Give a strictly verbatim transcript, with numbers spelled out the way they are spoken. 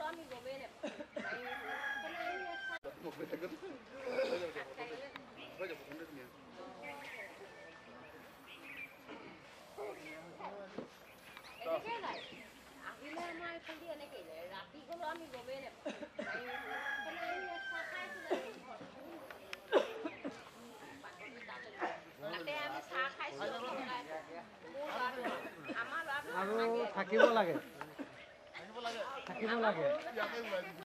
আমি গবেই এনেকে নাই আহিলে আমাৰ এইফালে এনেকে ৰাতি গ'লেও আমি গবেই নাপাওঁ তাতে আমি চাহ খাইছোঁ আমাৰ আৰু থাকিব লাগে থাকিব লাগে